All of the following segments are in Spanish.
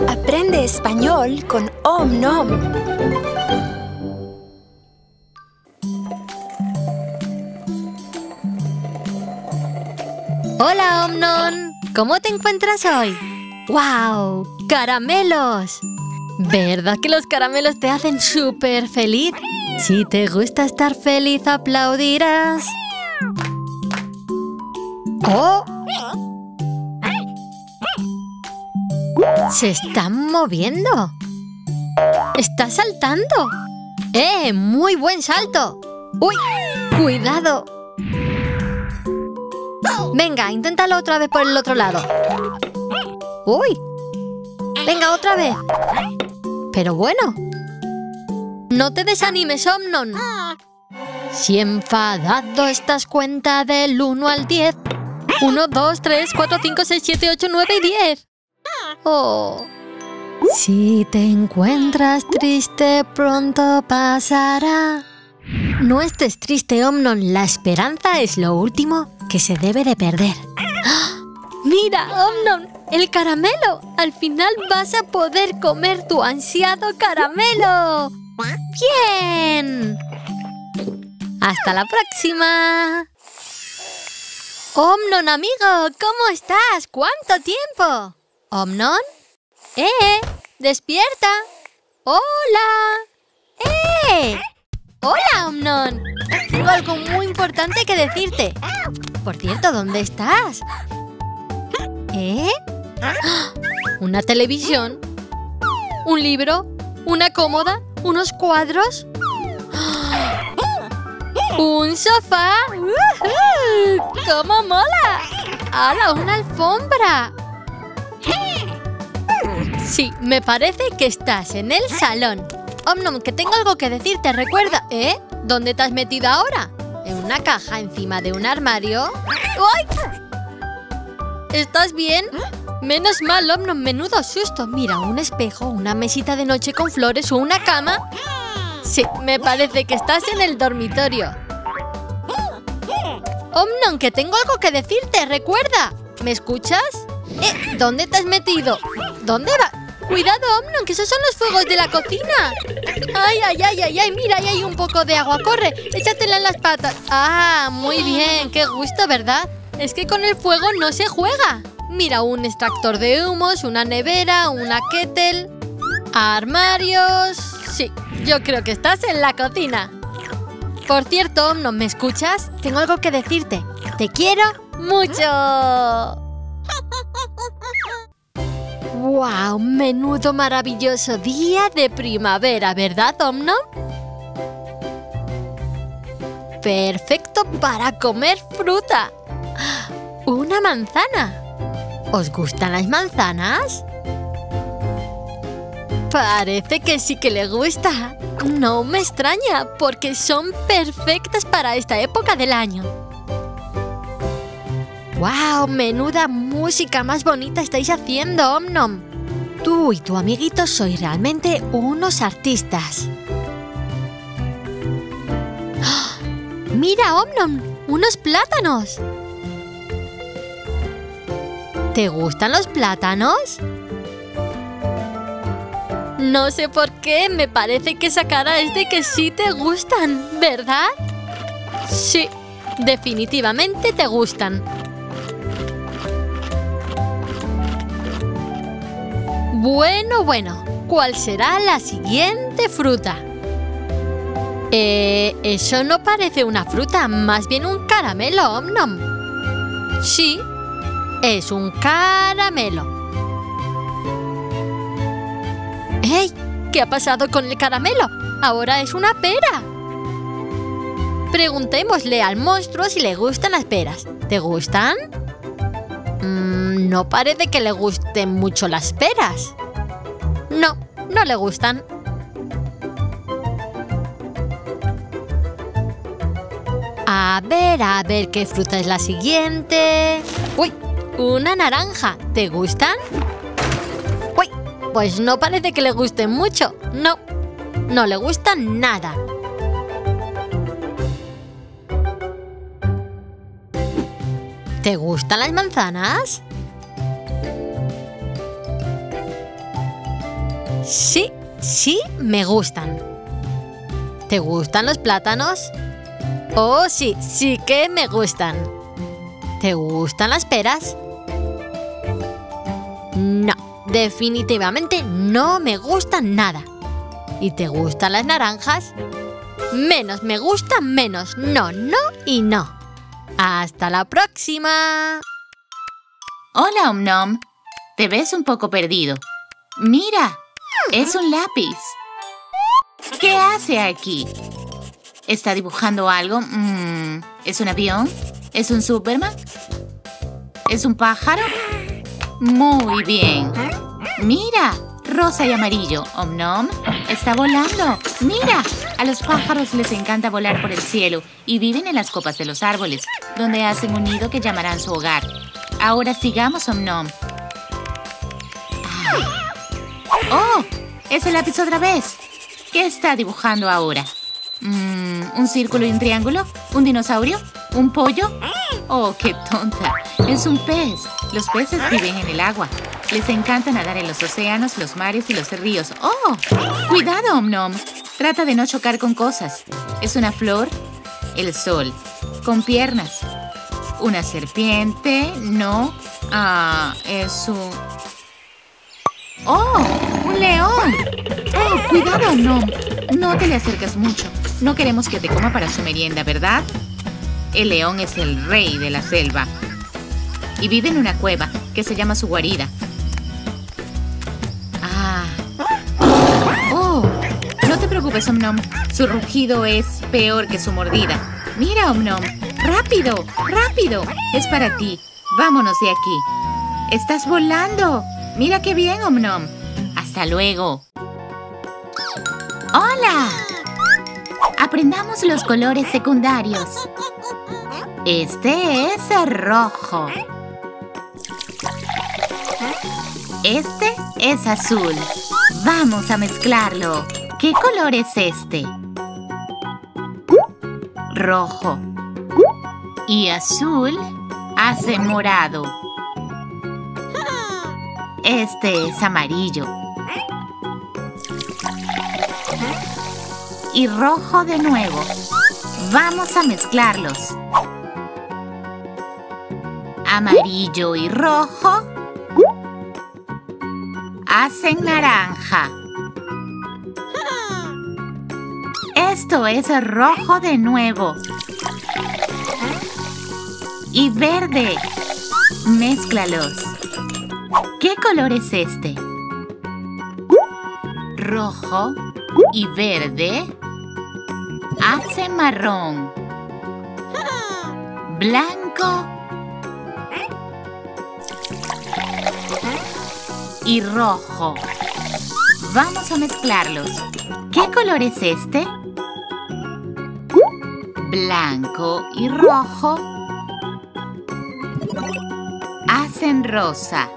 Aprende español con OmNom. Hola, OmNom. ¿Cómo te encuentras hoy? ¡Wow! ¡Caramelos! ¿Verdad que los caramelos te hacen súper feliz? Si te gusta estar feliz, aplaudirás. ¡Oh! ¡Se están moviendo! ¡Está saltando! ¡Muy buen salto! ¡Uy! ¡Cuidado! Venga, inténtalo otra vez por el otro lado. ¡Uy! Venga, otra vez. Pero bueno. No te desanimes, OmNom. Si enfadado estás, cuenta del 1 al 10. 1, 2, 3, 4, 5, 6, 7, 8, 9 y 10. Oh. Si te encuentras triste, pronto pasará. No estés triste, OmNom. La esperanza es lo último que se debe de perder. ¡Ah! ¡Mira, OmNom! ¡El caramelo! Al final vas a poder comer tu ansiado caramelo. ¡Bien! ¡Hasta la próxima! OmNom, amigo, ¿cómo estás? ¿Cuánto tiempo? ¿OmNom? ¡Despierta! ¡Hola! ¡Hola, OmNom! Tengo algo muy importante que decirte. Por cierto, ¿dónde estás? ¡Ah! ¿Una televisión? ¿Un libro? ¿Una cómoda? ¿Unos cuadros? ¡Ah! ¡Un sofá! ¡Cómo mola! ¡Hala, una alfombra! Sí, me parece que estás en el salón. OmNom, que tengo algo que decirte, recuerda. ¿Dónde te has metido ahora? ¿En una caja encima de un armario? ¡Ay! ¿Estás bien? Menos mal, OmNom, menudo susto. Mira, un espejo, una mesita de noche con flores o una cama. Sí, me parece que estás en el dormitorio. OmNom, que tengo algo que decirte, recuerda. ¿Me escuchas? ¿Dónde te has metido? ¿Dónde va? ¡Cuidado, OmNom, que esos son los fuegos de la cocina! ¡Ay, ay, ay, ay, ay! Mira, ahí hay un poco de agua. ¡Corre! ¡Échatela en las patas! ¡Ah, muy bien! ¡Qué gusto!, ¿verdad? Es que con el fuego no se juega. Mira, un extractor de humos, una nevera, una kettle, armarios... Sí, yo creo que estás en la cocina. Por cierto, OmNom, ¿me escuchas? Tengo algo que decirte. ¡Te quiero mucho! ¡Wow! Menudo maravilloso día de primavera, ¿verdad, OmNom? Perfecto para comer fruta. ¡Una manzana! ¿Os gustan las manzanas? Parece que sí que le gusta. No me extraña, porque son perfectas para esta época del año. ¡Wow! ¡Menuda música más bonita estáis haciendo, OmNom! Tú y tu amiguito sois realmente unos artistas. ¡Oh! ¡Mira, OmNom! ¡Unos plátanos! ¿Te gustan los plátanos? No sé por qué, me parece que esa cara es de que sí te gustan, ¿verdad? Sí, definitivamente te gustan. Bueno, ¿cuál será la siguiente fruta? Eso no parece una fruta, más bien un caramelo, OmNom. Sí, es un caramelo. ¡Ey! ¿Qué ha pasado con el caramelo? Ahora es una pera. Preguntémosle al monstruo si le gustan las peras. ¿Te gustan? No parece que le gusten mucho las peras. No, no le gustan. A ver qué fruta es la siguiente. ¡Uy! Una naranja. ¿Te gustan? ¡Uy! Pues no parece que le gusten mucho. No, no le gustan nada. ¿Te gustan las manzanas? Sí, sí me gustan. ¿Te gustan los plátanos? Oh, sí, sí que me gustan. ¿Te gustan las peras? No, definitivamente no me gustan nada. ¿Y te gustan las naranjas? Menos me gustan, menos. No, no y no. ¡Hasta la próxima! Hola, Om-Nom. Te ves un poco perdido. Mira, es un lápiz. ¿Qué hace aquí? ¿Está dibujando algo? ¿Es un avión? ¿Es un Superman? ¿Es un pájaro? Muy bien. Mira, rosa y amarillo. Om-Nom está volando. Mira, a los pájaros les encanta volar por el cielo y viven en las copas de los árboles, donde hacen un nido que llamarán su hogar. Ahora sigamos, Om-Nom. ¡Oh! ¡Es el lápiz otra vez! ¿Qué está dibujando ahora? ¿Un círculo y un triángulo? ¿Un dinosaurio? ¿Un pollo? ¡Oh, qué tonta! Es un pez. Los peces viven en el agua. Les encanta nadar en los océanos, los mares y los ríos. ¡Oh! ¡Cuidado, Om-Nom! Trata de no chocar con cosas. ¿Es una flor? El sol. Con piernas. ¿Una serpiente? No. Es un... ¡Oh! ¡Un león! ¡Oh, cuidado, Om-Nom! No te le acercas mucho. No queremos que te coma para su merienda, ¿verdad? El león es el rey de la selva. Y vive en una cueva que se llama su guarida. ¡Oh! No te preocupes, Om-Nom. Su rugido es peor que su mordida. Mira, Om-Nom. ¡Rápido! ¡Rápido! Es para ti. Vámonos de aquí. ¡Estás volando! Mira qué bien, Om-Nom. ¡Hasta luego! ¡Hola! Aprendamos los colores secundarios. Este es el rojo. Este es azul. Vamos a mezclarlo. ¿Qué color es este? Rojo. Y azul hace morado. Este es amarillo. Y rojo de nuevo. Vamos a mezclarlos. Amarillo y rojo hacen naranja. Esto es rojo de nuevo. Y verde. Mézclalos. ¿Qué color es este? Rojo y verde hace marrón. Blanco y rojo. Vamos a mezclarlos. ¿Qué color es este? Blanco y rojo hacen rosa.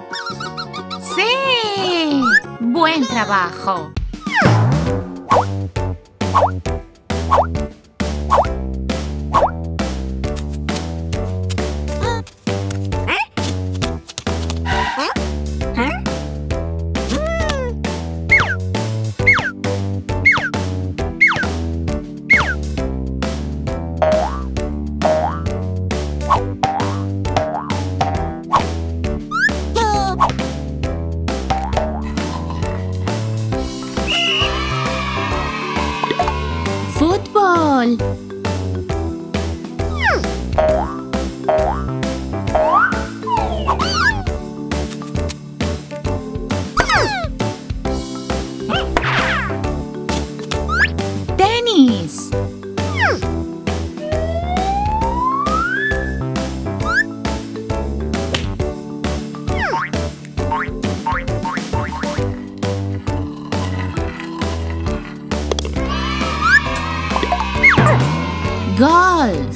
¡Sí! ¡Buen trabajo! ¡Fútbol! ¡Tenis! Golf.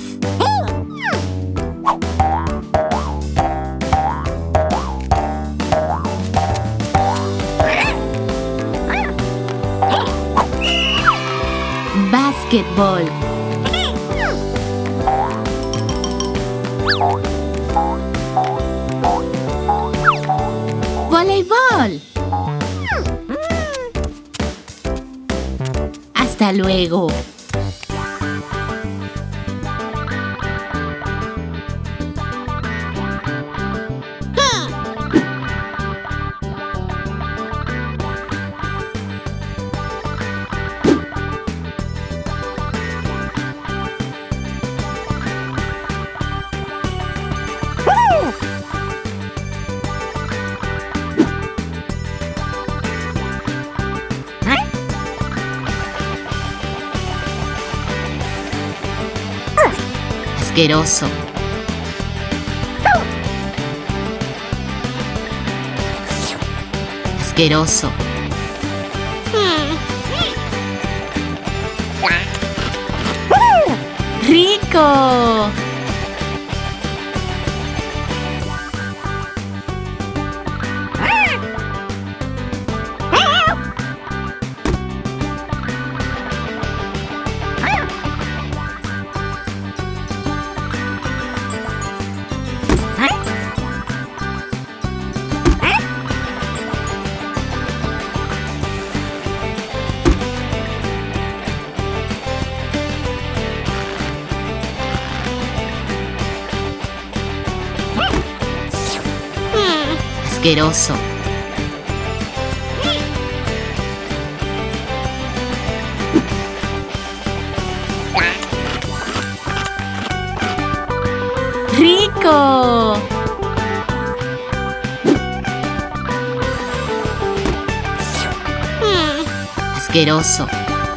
Básquetbol. Voleibol. Hasta luego. Asqueroso. Asqueroso. ¡Rico! Asqueroso. ¡Rico! Asqueroso.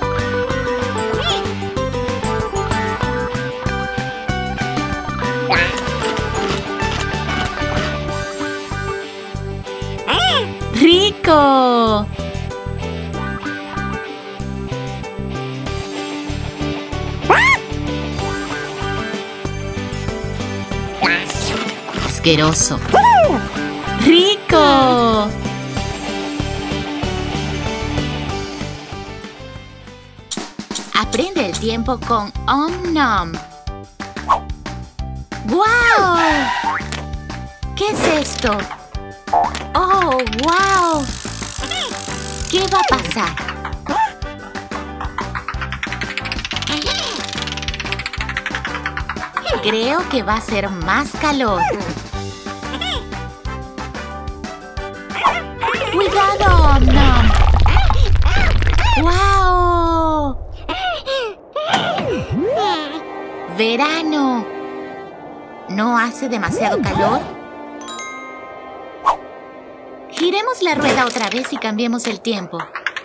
¡Rico! Asqueroso. ¡Rico! Aprende el tiempo con Om Nom. ¡Guau! ¿Qué es esto? ¡Oh, wow! ¿Qué va a pasar? Creo que va a ser más calor. ¡Cuidado, Om Nom! ¡Wow! ¡Verano! ¿No hace demasiado calor? Giremos la rueda otra vez y cambiemos el tiempo.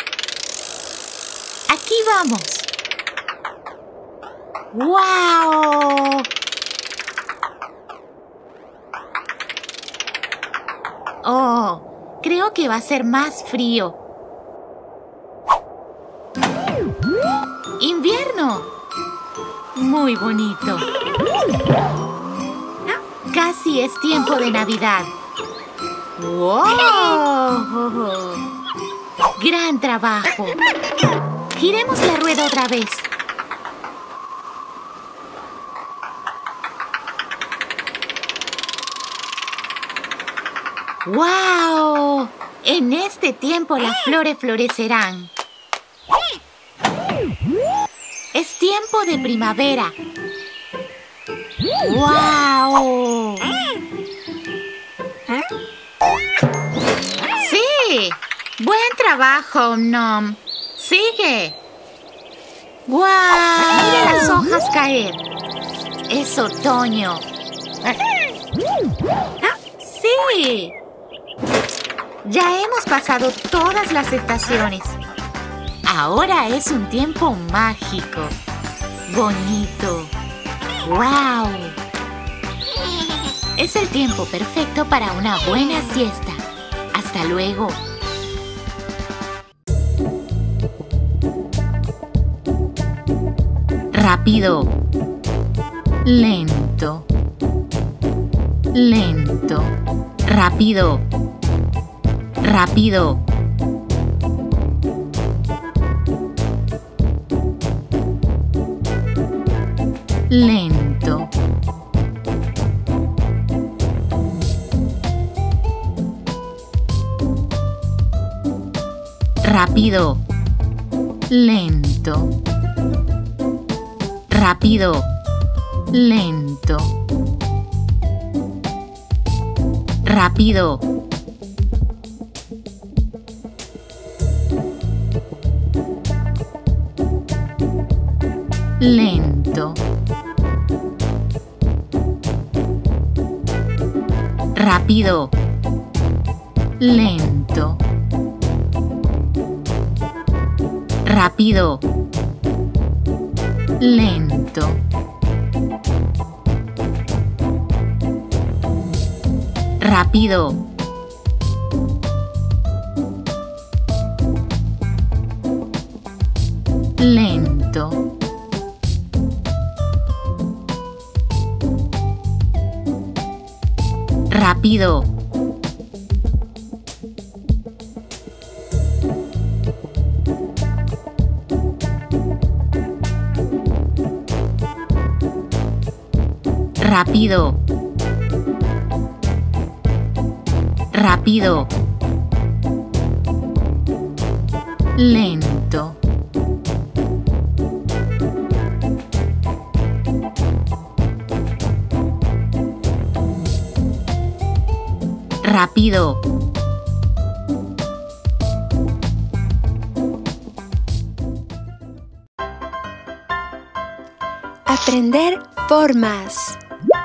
¡Aquí vamos! ¡Wow! Oh, creo que va a ser más frío. ¡Invierno! Muy bonito. Casi es tiempo de Navidad. ¡Wow! ¡Gran trabajo! Giremos la rueda otra vez. ¡Wow! En este tiempo las flores florecerán. Es tiempo de primavera. ¡Wow! ¡Sí! ¡Buen trabajo, Om Nom! ¡Sigue! ¡Guau! ¡Mira las hojas caer! ¡Es otoño! ¡Sí! Ya hemos pasado todas las estaciones. Ahora es un tiempo mágico. Bonito. ¡Guau! Es el tiempo perfecto para una buena siesta. ¡Hasta luego! Rápido. Lento. Lento. Rápido. Rápido. Lento. Rápido. lento, rápido, lento, rápido, lento, rápido, lento, rápido, lento, rápido, lento, rápido, rápido, rápido, lento, rápido, Aprender formas.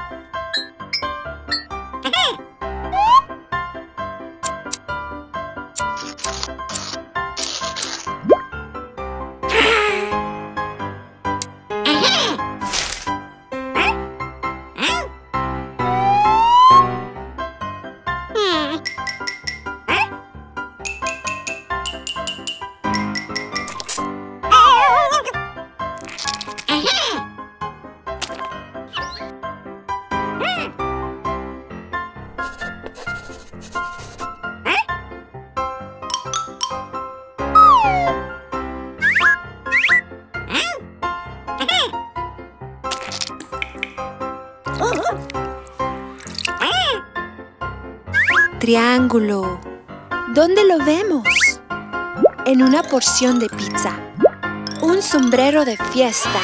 Triángulo. ¿Dónde lo vemos? En una porción de pizza. Un sombrero de fiesta.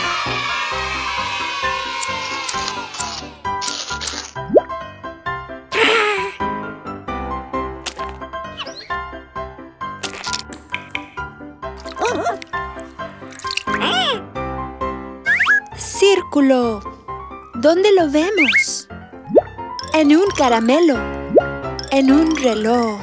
Círculo. ¿Dónde lo vemos? En un caramelo. En un reloj.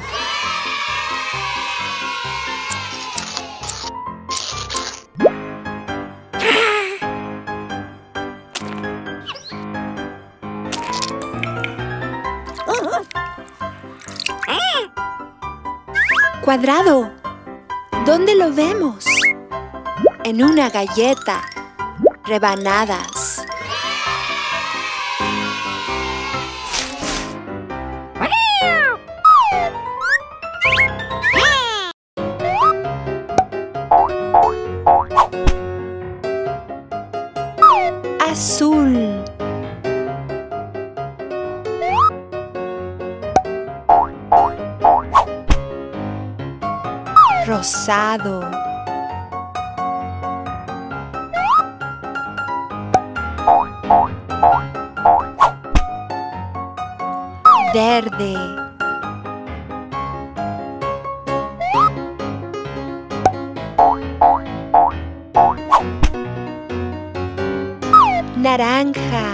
Cuadrado. ¿Dónde lo vemos? En una galleta. Rebanadas. Azul. Rosado. Verde. Naranja.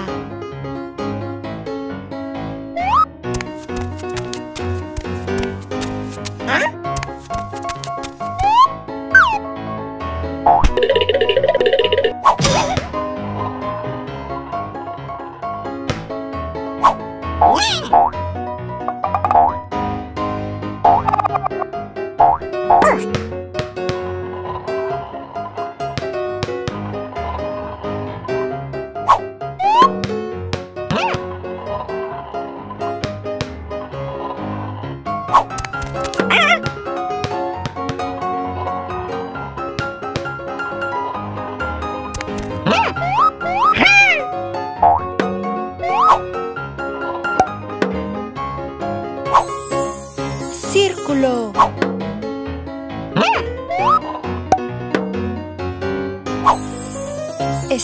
Círculo.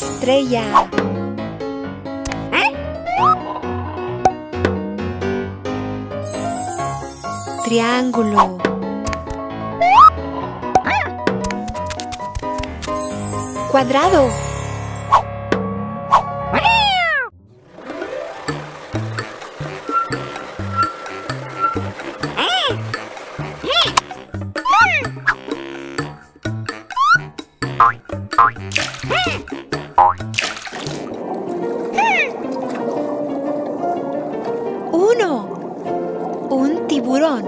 Estrella. Triángulo. Cuadrado. Uno. Un tiburón.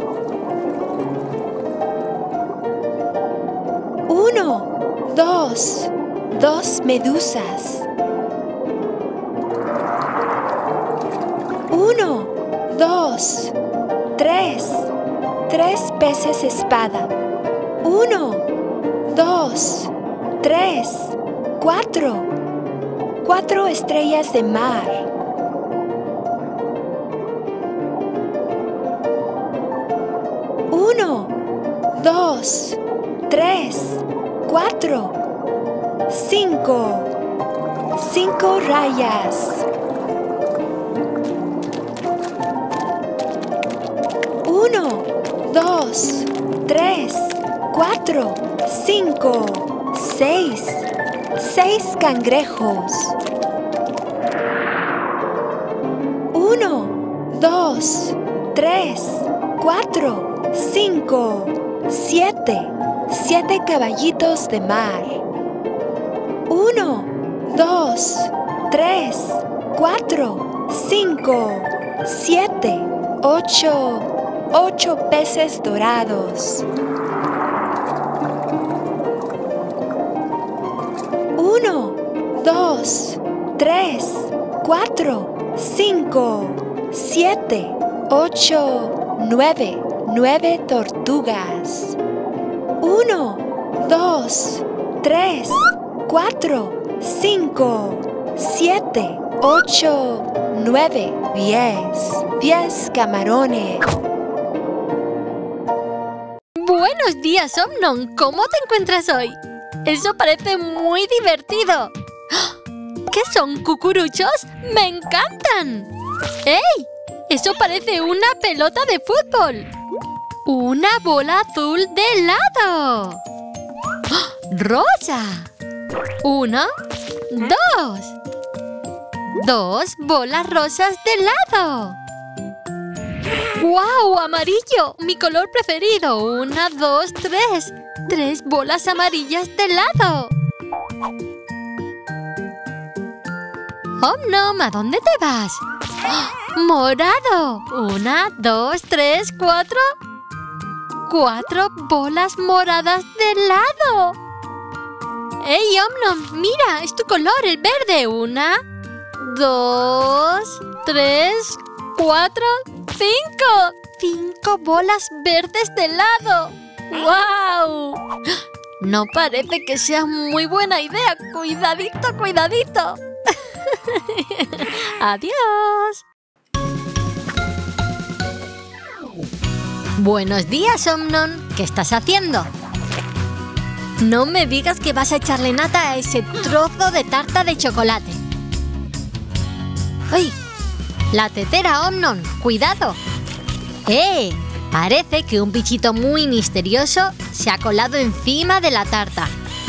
Uno, dos. Dos medusas. Uno, dos, tres. Tres peces espada. Uno, dos, tres, cuatro. Cuatro estrellas de mar. Uno, dos, tres, cuatro, cinco. Cinco rayas. Uno, dos, tres, cuatro, cinco, seis. Seis cangrejos. Uno, dos, tres, cuatro, cinco, siete. Siete caballitos de mar. Uno, dos, tres, cuatro, cinco, siete, ocho. Ocho peces dorados. Uno, dos, tres, cuatro, cinco, siete, ocho, nueve. Nueve tortugas. Uno, dos, tres, cuatro, cinco, siete, ocho, nueve, 10. 10 camarones. Buenos días, Omnon. ¿Cómo te encuentras hoy? Eso parece muy divertido. ¿Qué son, cucuruchos? ¡Me encantan! ¡Ey! Eso parece una pelota de fútbol. ¡Una bola azul de helado! ¡Rosa! Una, dos. Dos bolas rosas de helado. ¡Guau! ¡Amarillo! Mi color preferido. Una, dos, tres. Tres bolas amarillas de helado. Omnom, ¿a dónde te vas? ¡Morado! Una, dos, tres, cuatro. Cuatro bolas moradas de helado. ¡Ey, Omnom! ¡Mira! Es tu color, el verde. Una, dos, tres, cuatro, cinco. 5 bolas verdes de helado. ¡Guau! No parece que sea muy buena idea. Cuidadito, cuidadito. Adiós. Buenos días, Omnon. ¿Qué estás haciendo? No me digas que vas a echarle nata a ese trozo de tarta de chocolate. ¡Ay! La tetera, Omnon. ¡Cuidado! Parece que un bichito muy misterioso se ha colado encima de la tarta.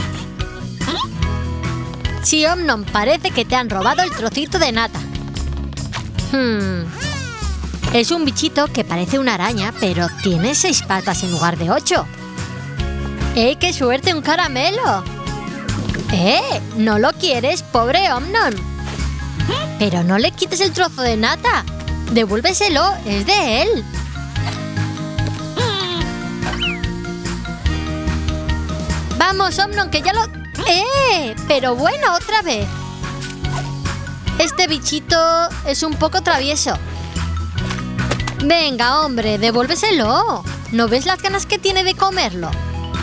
Sí, Omnon, parece que te han robado el trocito de nata. Es un bichito que parece una araña, pero tiene 6 patas en lugar de 8. ¡Qué suerte, un caramelo! ¿No lo quieres, pobre Omnon? Pero no le quites el trozo de nata. Devuélveselo, es de él. Vamos, Omnon, que ya lo... Pero bueno, otra vez. Este bichito es un poco travieso. Venga, hombre, devuélveselo. ¿No ves las ganas que tiene de comerlo?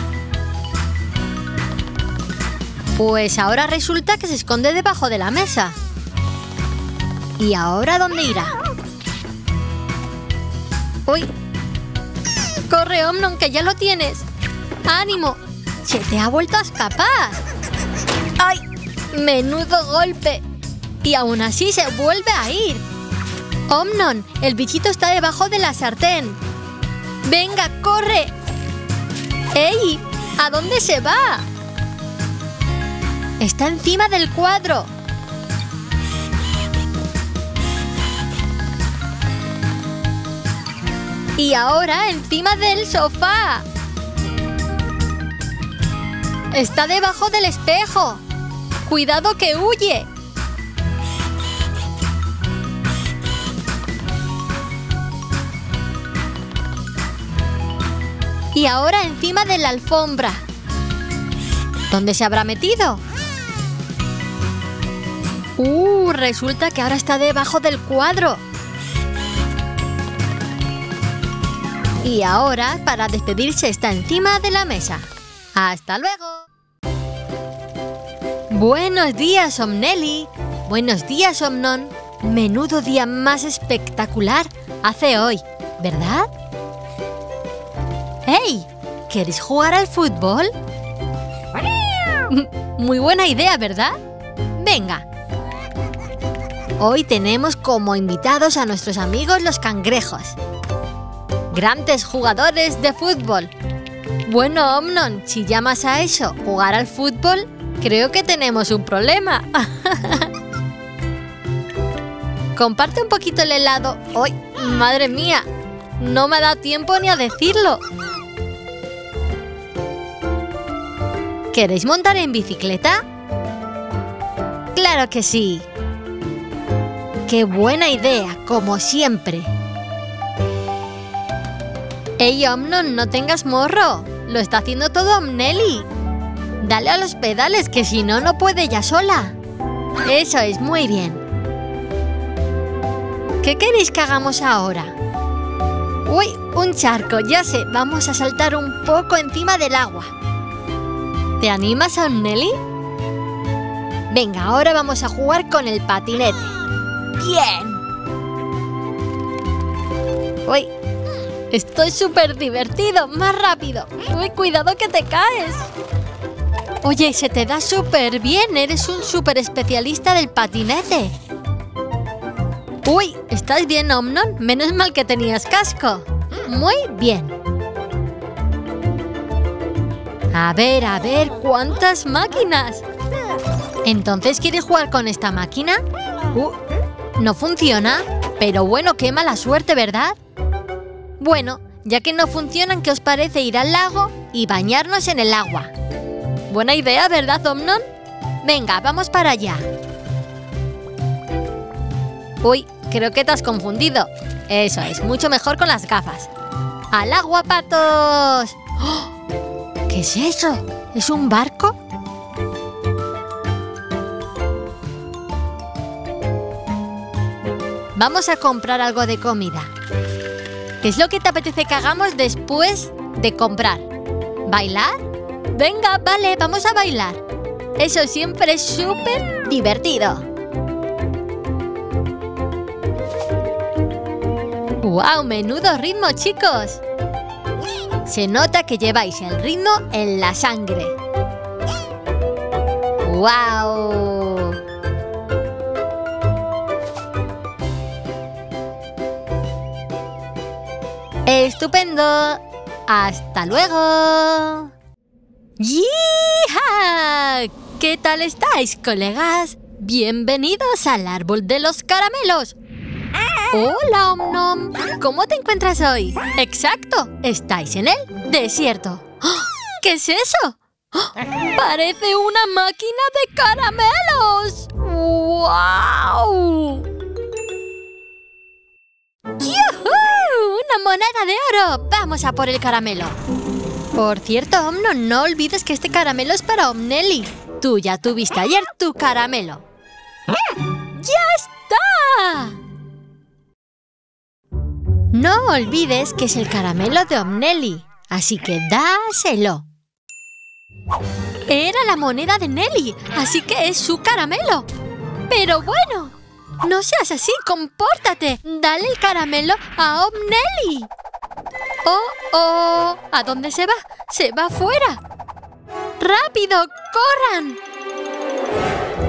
Pues ahora resulta que se esconde debajo de la mesa. ¿Y ahora dónde irá? ¡Uy! ¡Corre, Omnon, que ya lo tienes! ¡Ánimo! ¡Se te ha vuelto a escapar! ¡Ay! ¡Menudo golpe! Y aún así se vuelve a ir. ¡Omnon! El bichito está debajo de la sartén. ¡Venga, corre! ¡Ey! ¿A dónde se va? Está encima del cuadro. Y ahora encima del sofá. Está debajo del espejo. ¡Cuidado que huye! Y ahora encima de la alfombra. ¿Dónde se habrá metido? Resulta que ahora está debajo del cuadro. Y ahora, para despedirse, está encima de la mesa. ¡Hasta luego! Buenos días, Omnelli. Buenos días, Omnon. Menudo día más espectacular hace hoy, ¿verdad? ¡Hey! ¿Queréis jugar al fútbol? Muy buena idea, ¿verdad? Venga. Hoy tenemos como invitados a nuestros amigos los cangrejos. Grandes jugadores de fútbol. Bueno, Omnon, si llamas a eso jugar al fútbol, creo que tenemos un problema. Comparte un poquito el helado. ¡Ay, madre mía! No me ha dado tiempo ni a decirlo. ¿Queréis montar en bicicleta? ¡Claro que sí! ¡Qué buena idea, como siempre! ¡Ey, Omnon, no tengas morro! ¡Lo está haciendo todo Omnelli! Dale a los pedales, que si no, no puede ella sola. Eso es, muy bien. ¿Qué queréis que hagamos ahora? ¡Uy! Un charco, ya sé. Vamos a saltar un poco encima del agua. ¿Te animas, Omnelli? Venga, ahora vamos a jugar con el patinete. ¡Bien! ¡Uy! Estoy súper divertido. ¡Más rápido! ¡Uy, cuidado que te caes! Oye, se te da súper bien. Eres un súper especialista del patinete. ¡Uy! ¿Estás bien, Omnon? Menos mal que tenías casco. Muy bien. A ver, ¿cuántas máquinas? ¿Entonces quieres jugar con esta máquina? ¿No funciona? Pero bueno, qué mala suerte, ¿verdad? Bueno, ya que no funcionan, ¿qué os parece ir al lago y bañarnos en el agua? Buena idea, ¿verdad, Omnon? Venga, vamos para allá. Uy, creo que te has confundido. Eso es, mucho mejor con las gafas. ¡Al agua, patos! ¡Oh! ¿Qué es eso? ¿Es un barco? Vamos a comprar algo de comida. ¿Qué es lo que te apetece que hagamos después de comprar? ¿Bailar? Venga, vale, vamos a bailar. Eso siempre es súper divertido. ¡Guau! ¡Menudo ritmo, chicos! Se nota que lleváis el ritmo en la sangre. ¡Guau! ¡Estupendo! ¡Hasta luego! ¡Yee-ha! ¿Qué tal estáis, colegas? ¡Bienvenidos al árbol de los caramelos! ¡Hola, Omnom! ¿Cómo te encuentras hoy? ¡Exacto! Estáis en el desierto. ¡Oh! ¿Qué es eso? ¡Oh! ¡Parece una máquina de caramelos! ¡Wow! ¡Yujú! ¡Una moneda de oro! ¡Vamos a por el caramelo! Por cierto, Omnon, no olvides que este caramelo es para Omnelli. Tú ya tuviste ayer tu caramelo. ¡Ya está! No olvides que es el caramelo de Omnelli, así que dáselo. Era la moneda de Nelly, así que es su caramelo. Pero bueno, no seas así, compórtate. Dale el caramelo a Omnelli. ¡Oh! ¿A dónde se va? ¡Se va fuera! ¡Rápido, corran!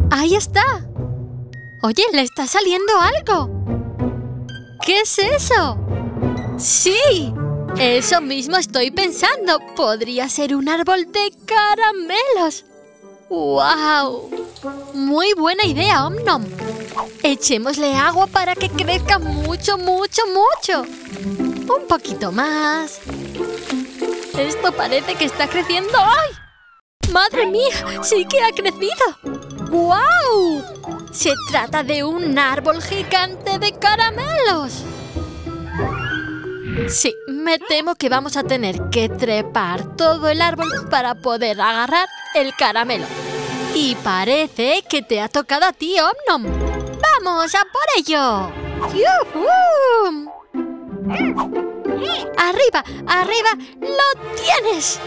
¡Ahí está! Oye, le está saliendo algo. ¿Qué es eso? ¡Sí! Eso mismo estoy pensando. Podría ser un árbol de caramelos. ¡Wow! Muy buena idea, Om-Nom. Echémosle agua para que crezca mucho, mucho, mucho. Un poquito más. Esto parece que está creciendo. ¡Ay! ¡Madre mía! ¡Sí que ha crecido! ¡Guau! Se trata de un árbol gigante de caramelos. Sí, me temo que vamos a tener que trepar todo el árbol para poder agarrar el caramelo. Y parece que te ha tocado a ti, Om-Nom. ¡Vamos a por ello! ¡Yujú! ¡Arriba! ¡Arriba! ¡Lo tienes!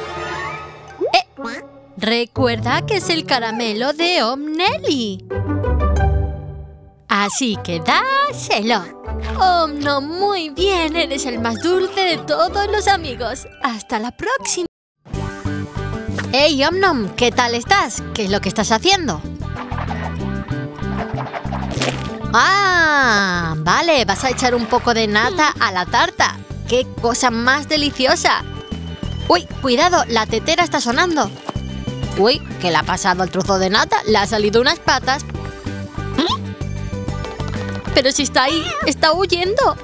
Recuerda que es el caramelo de Om-Nelly. Así que dáselo. Om-Nom, muy bien. Eres el más dulce de todos los amigos. Hasta la próxima. ¡Hey, Om-Nom! ¿Qué tal estás? ¿Qué es lo que estás haciendo? ¡Ah! Vale, vas a echar un poco de nata a la tarta. ¡Qué cosa más deliciosa! ¡Uy! Cuidado, la tetera está sonando. ¡Uy! ¿Qué le ha pasado al trozo de nata? Le ha salido unas patas. Pero si está ahí, está huyendo.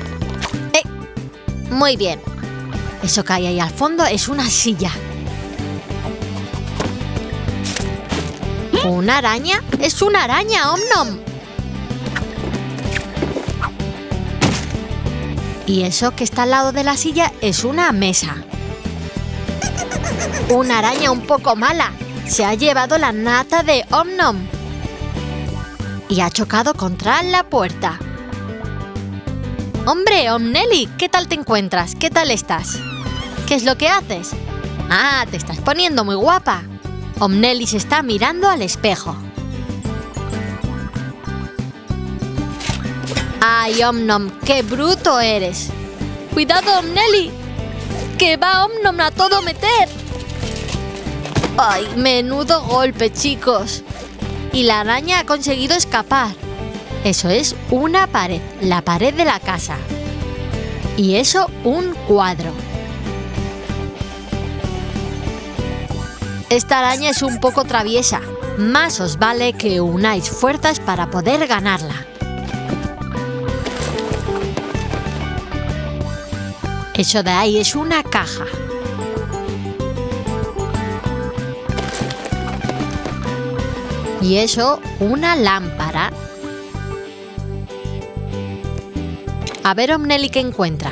Muy bien. Eso que hay ahí al fondo es una silla. ¿Una araña? ¡Es una araña, Om-Nom! Y eso que está al lado de la silla es una mesa. Una araña un poco mala. Se ha llevado la nata de Om-Nom. Y ha chocado contra la puerta. ¡Hombre, Om-Nelly! ¿Qué tal te encuentras? ¿Qué tal estás? ¿Qué es lo que haces? ¡Ah, te estás poniendo muy guapa! Om-Nelly se está mirando al espejo. ¡Ay, Om-Nom! ¡Qué bruto eres! ¡Cuidado, Om-Nelly! ¡Que va Om-Nom a todo meter! ¡Ay, menudo golpe, chicos! Y la araña ha conseguido escapar. Eso es una pared, la pared de la casa. Y eso, un cuadro. Esta araña es un poco traviesa. Más os vale que unáis fuerzas para poder ganarla. Eso de ahí es una caja. Y eso, una lámpara. A ver, Om-Nelly, ¿qué encuentra?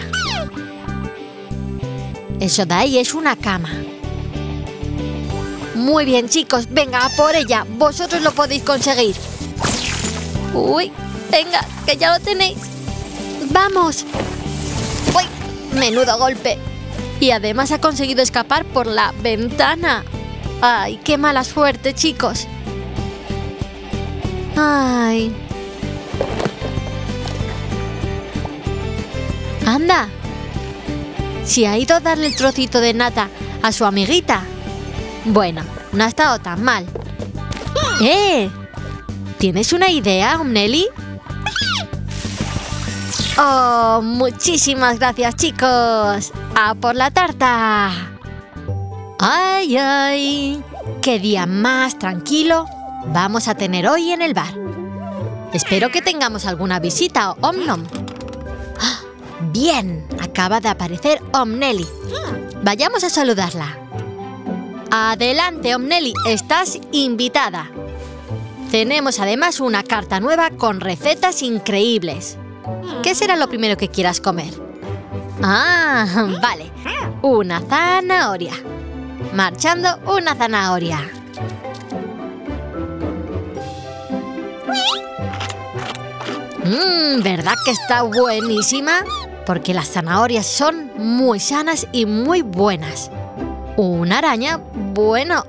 Eso de ahí es una cama. Muy bien, chicos, venga, a por ella. Vosotros lo podéis conseguir. Uy, venga, que ya lo tenéis. ¡Vamos! ¡Uy! Menudo golpe. Y además ha conseguido escapar por la ventana. ¡Ay, qué mala suerte, chicos! ¡Ay! ¡Anda! Si ha ido a darle el trocito de nata a su amiguita. Bueno, no ha estado tan mal. ¿Tienes una idea, Om-Nelly? ¡Oh, muchísimas gracias, chicos! ¡A por la tarta! ¡Ay, ay! ¡Qué día más tranquilo vamos a tener hoy en el bar! Espero que tengamos alguna visita, Om-Nom. ¡Ah! ¡Bien! Acaba de aparecer Om-Nelly. Vayamos a saludarla. Adelante, Om-Nelly, estás invitada. Tenemos además una carta nueva con recetas increíbles. ¿Qué será lo primero que quieras comer? Ah, vale. Una zanahoria. Marchando, una zanahoria. ¿Verdad que está buenísima? Porque las zanahorias son muy sanas y muy buenas. ¿Una araña? Bueno.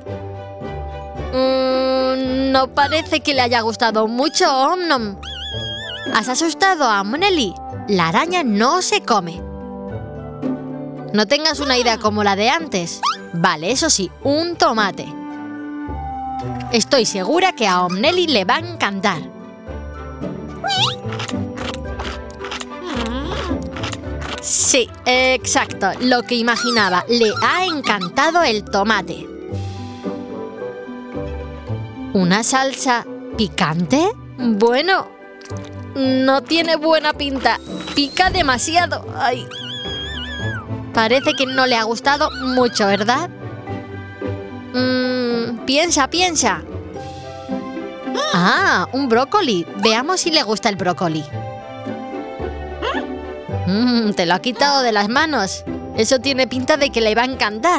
No parece que le haya gustado mucho, Om-Nom. ¿Has asustado a Om-Nelly? La araña no se come. No tengas una idea como la de antes. Vale, eso sí, un tomate. Estoy segura que a Omnelli le va a encantar. Sí, exacto, lo que imaginaba. Le ha encantado el tomate. ¿Una salsa picante? Bueno, no tiene buena pinta. Pica demasiado. Ay. Parece que no le ha gustado mucho, ¿verdad? Piensa, piensa. Ah, un brócoli. Veamos si le gusta el brócoli. Te lo ha quitado de las manos. Eso tiene pinta de que le va a encantar.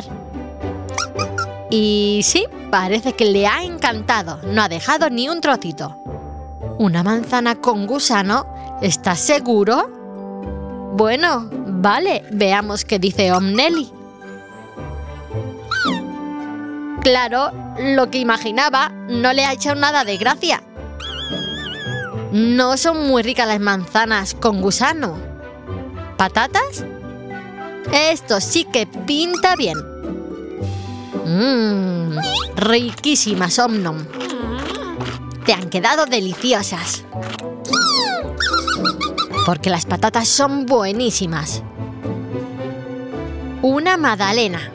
Y sí, parece que le ha encantado. No ha dejado ni un trocito. ¿Una manzana con gusano? ¿Estás seguro? Bueno, vale, veamos qué dice Omnelli. Claro, lo que imaginaba no le ha hecho nada de gracia. No son muy ricas las manzanas con gusano. ¿Patatas? Esto sí que pinta bien. Riquísimas, Omnom. Te han quedado deliciosas. Porque las patatas son buenísimas. Una magdalena.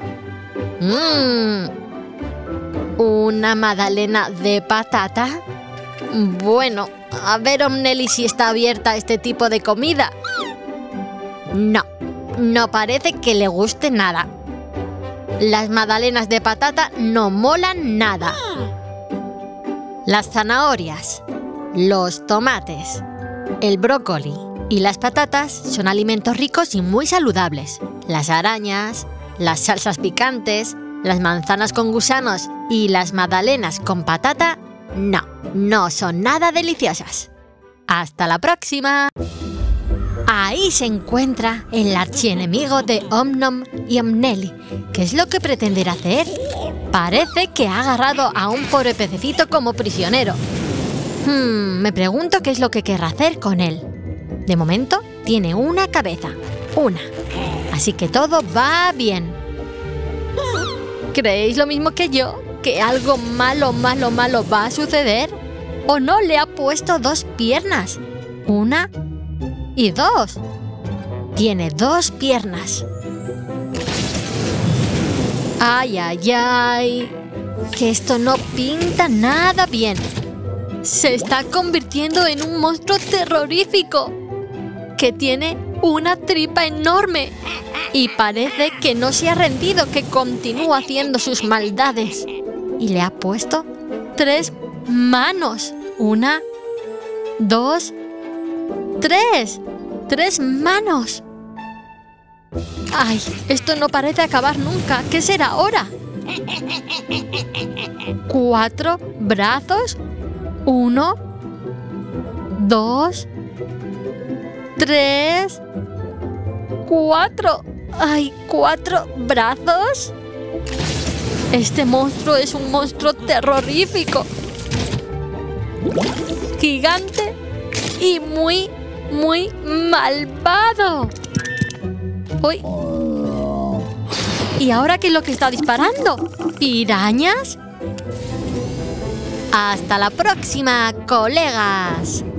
¿Una magdalena de patata? Bueno, a ver, Omnelli, si está abierta a este tipo de comida. No, no parece que le guste nada. Las magdalenas de patata no molan nada. Las zanahorias, los tomates, el brócoli y las patatas son alimentos ricos y muy saludables. Las arañas, las salsas picantes, las manzanas con gusanos y las magdalenas con patata, no son nada deliciosas. ¡Hasta la próxima! Ahí se encuentra el archienemigo de Omnom y Omnelli. ¿Qué es lo que pretenderá hacer? Parece que ha agarrado a un pobre pececito como prisionero. Me pregunto qué es lo que querrá hacer con él. De momento tiene una cabeza, una. Así que todo va bien. ¿Creéis lo mismo que yo? ¿Que algo malo va a suceder? ¿O no le ha puesto 2 piernas? Una y 2. Tiene 2 piernas. ¡Ay, ay, ay! Que esto no pinta nada bien. Se está convirtiendo en un monstruo terrorífico que tiene una tripa enorme y parece que no se ha rendido, que continúa haciendo sus maldades. Y le ha puesto 3 manos. 1, 2, 3. 3 manos. ¡Ay! Esto no parece acabar nunca. ¿Qué será ahora? 4 brazos. 1, 2, 3, 4. ¡Ay! 4 brazos. Este monstruo es un monstruo terrorífico. Gigante y muy malvado. ¡Uy! ¿Y ahora qué es lo que está disparando? ¿Pirañas? ¡Hasta la próxima, colegas!